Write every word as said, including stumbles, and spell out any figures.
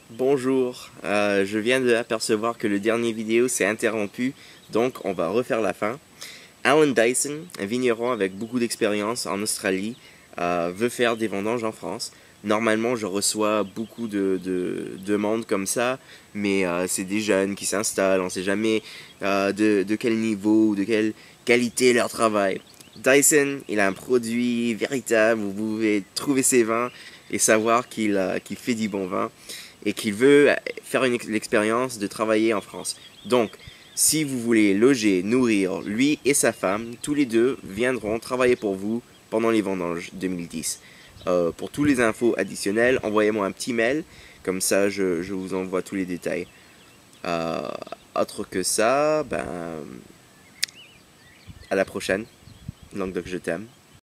Bonjour, euh, je viens d'apercevoir que le dernier vidéo s'est interrompu, donc on va refaire la fin. Alan Dyson, un vigneron avec beaucoup d'expérience en Australie, euh, veut faire des vendanges en France. Normalement, je reçois beaucoup de, de demandes comme ça, mais euh, c'est des jeunes qui s'installent, on ne sait jamais euh, de, de quel niveau ou de quelle qualité leur travail. Dyson, il a un produit véritable, vous pouvez trouver ses vins et savoir qu'il euh, qu'il fait du bon vin et qu'il veut faire une l'expérience de travailler en France. Donc, si vous voulez loger, nourrir lui et sa femme, tous les deux viendront travailler pour vous pendant les vendanges deux mille dix. Euh, pour tous les infos additionnelles, envoyez-moi un petit mail, comme ça je, je vous envoie tous les détails. Euh, autre que ça, ben, à la prochaine. Languedoc, je t'aime.